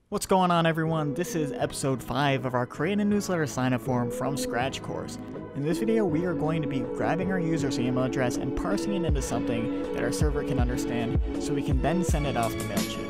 What's going on, everyone? This is episode 5 of our Create a Newsletter Signup Form from Scratch course. In this video, we are going to be grabbing our user's email address and parsing it into something that our server can understand so we can then send it off to MailChimp.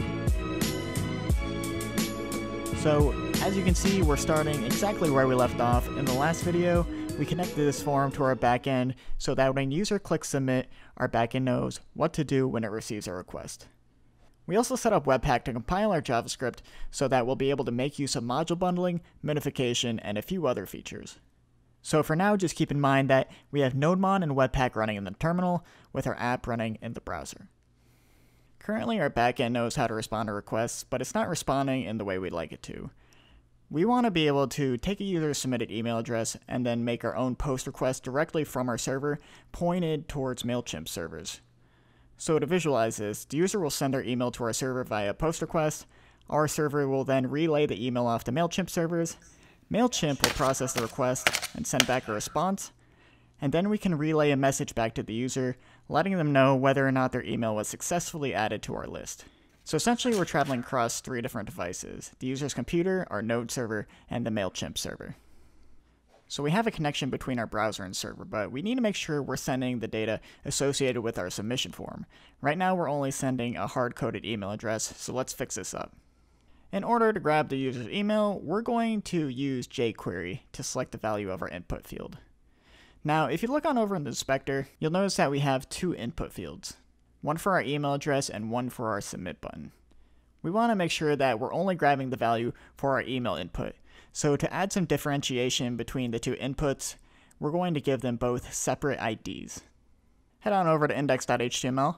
So, as you can see, we're starting exactly where we left off. In the last video, we connected this form to our backend so that when a user clicks submit, our backend knows what to do when it receives a request. We also set up Webpack to compile our JavaScript so that we'll be able to make use of module bundling, minification, and a few other features. So for now, just keep in mind that we have NodeMon and Webpack running in the terminal, with our app running in the browser. Currently, our backend knows how to respond to requests, but it's not responding in the way we'd like it to. We want to be able to take a user's submitted email address and then make our own post request directly from our server, pointed towards MailChimp servers. So to visualize this, the user will send their email to our server via post request. Our server will then relay the email off to MailChimp servers. MailChimp will process the request and send back a response. And then we can relay a message back to the user, letting them know whether or not their email was successfully added to our list. So essentially, we're traveling across 3 different devices: the user's computer, our Node server, and the MailChimp server. So we have a connection between our browser and server, but we need to make sure we're sending the data associated with our submission form. Right now, we're only sending a hard-coded email address, so let's fix this up. In order to grab the user's email, we're going to use jQuery to select the value of our input field. Now, if you look on over in the inspector, you'll notice that we have 2 input fields, one for our email address and one for our submit button. We want to make sure that we're only grabbing the value for our email input. So to add some differentiation between the 2 inputs, we're going to give them both separate IDs. Head on over to index.html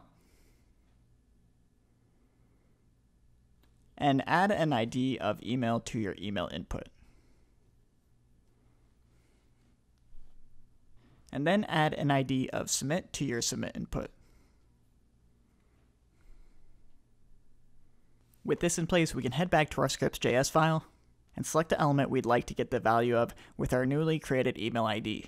and add an ID of email to your email input. And then add an ID of submit to your submit input. With this in place, we can head back to our scripts.js file and select the element we'd like to get the value of with our newly created email ID.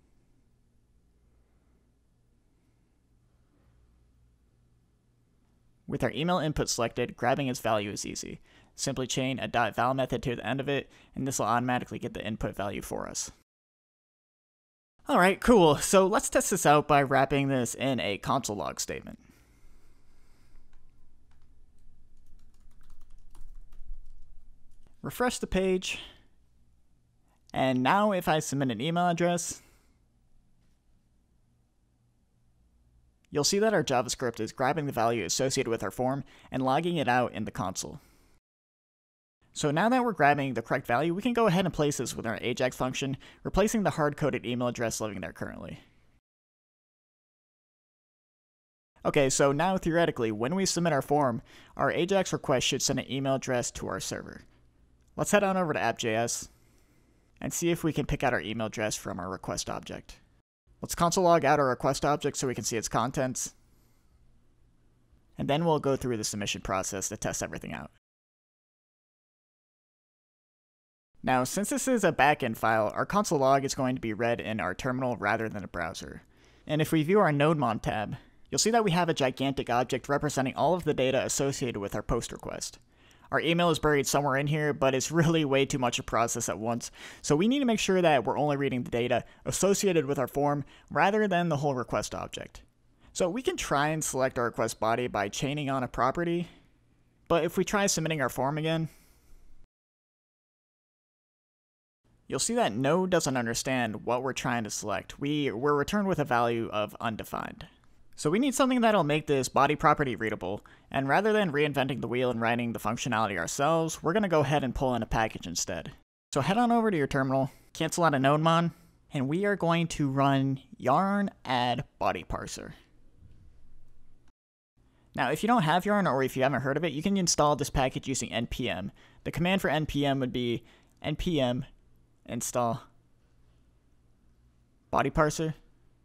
With our email input selected, grabbing its value is easy. Simply chain a .val method to the end of it, and this will automatically get the input value for us. Alright, cool. So let's test this out by wrapping this in a console log statement. Refresh the page, and now if I submit an email address, you'll see that our JavaScript is grabbing the value associated with our form and logging it out in the console. So now that we're grabbing the correct value, we can go ahead and place this with our AJAX function, replacing the hard-coded email address living there currently. Okay, so now theoretically, when we submit our form, our AJAX request should send an email address to our server. Let's head on over to app.js and see if we can pick out our email address from our request object. Let's console log out our request object so we can see its contents. And then we'll go through the submission process to test everything out. Now, since this is a backend file, our console log is going to be read in our terminal rather than a browser. And if we view our NodeMon tab, you'll see that we have a gigantic object representing all of the data associated with our post request. Our email is buried somewhere in here, but it's really way too much to process at once, so we need to make sure that we're only reading the data associated with our form rather than the whole request object. So we can try and select our request body by chaining on a property, but if we try submitting our form again, you'll see that Node doesn't understand what we're trying to select. We're returned with a value of undefined. So we need something that'll make this body property readable, and rather than reinventing the wheel and writing the functionality ourselves, we're going to go ahead and pull in a package instead. So head on over to your terminal, cancel out a NodeMon, and we are going to run yarn add Body-parser. Now, if you don't have yarn, or if you haven't heard of it, you can install this package using npm. The command for npm would be npm install Body-parser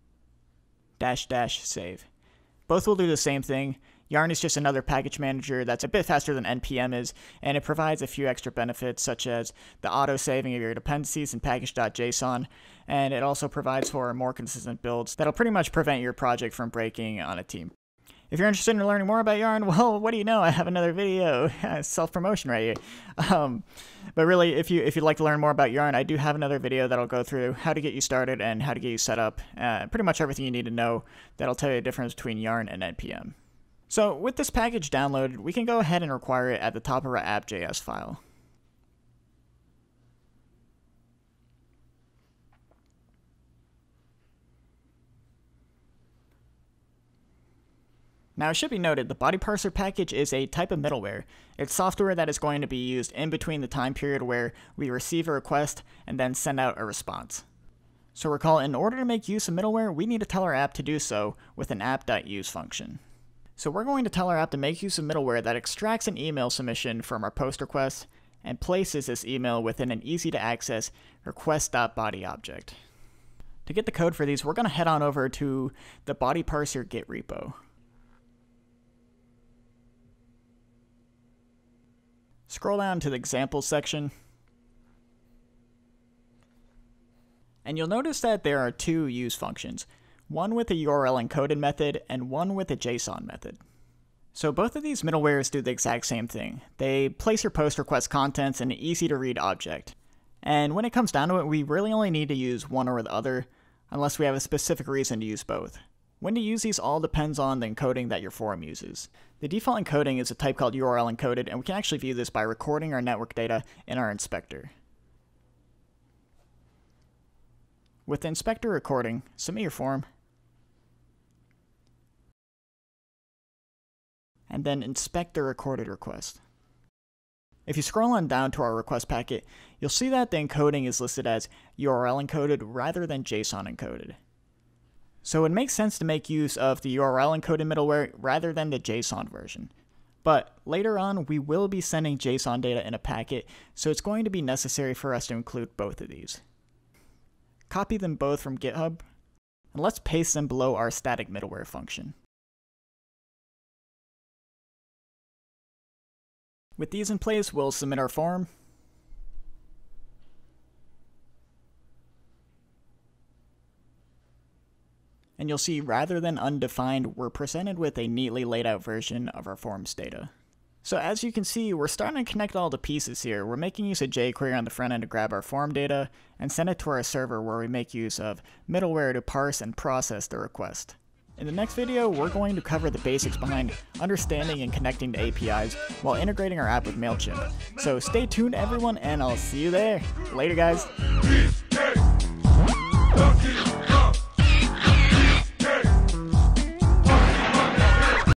-- save. Both will do the same thing. Yarn is just another package manager that's a bit faster than npm is, and it provides a few extra benefits such as the auto-saving of your dependencies in package.json, and it also provides for more consistent builds that'll pretty much prevent your project from breaking on a team. If you're interested in learning more about Yarn, well, what do you know? I have another video, self-promotion right here. But really, if you'd like to learn more about Yarn, I do have another video that'll go through how to get you started and how to get you set up. Pretty much everything you need to know that'll tell you the difference between Yarn and NPM. So with this package downloaded, we can go ahead and require it at the top of our app.js file. Now, it should be noted, the Body-parser package is a type of middleware. It's software that is going to be used in between the time period where we receive a request and then send out a response. So recall, in order to make use of middleware, we need to tell our app to do so with an app.use function. So we're going to tell our app to make use of middleware that extracts an email submission from our post request and places this email within an easy-to-access request.body object. To get the code for these, we're going to head on over to the Body-parser Git repo. Scroll down to the examples section, and you'll notice that there are two use functions, one with a URL encoded method and one with a JSON method. So both of these middlewares do the exact same thing. They place your post request contents in an easy to read object. And when it comes down to it, we really only need to use one or the other, unless we have a specific reason to use both. When to use these all depends on the encoding that your form uses. The default encoding is a type called URL encoded, and we can actually view this by recording our network data in our inspector. With the inspector recording, submit your form, and then inspect the recorded request. If you scroll on down to our request packet, you'll see that the encoding is listed as URL encoded rather than JSON encoded. So it makes sense to make use of the URL encoded middleware rather than the JSON version. But later on, we will be sending JSON data in a packet, so it's going to be necessary for us to include both of these. Copy them both from GitHub, and let's paste them below our static middleware function. With these in place, we'll submit our form. And you'll see, rather than undefined, we're presented with a neatly laid out version of our form's data. So as you can see, we're starting to connect all the pieces here. We're making use of jQuery on the front end to grab our form data and send it to our server, where we make use of middleware to parse and process the request. In the next video, we're going to cover the basics behind understanding and connecting to APIs while integrating our app with MailChimp. So stay tuned everyone, and I'll see you there. Later guys.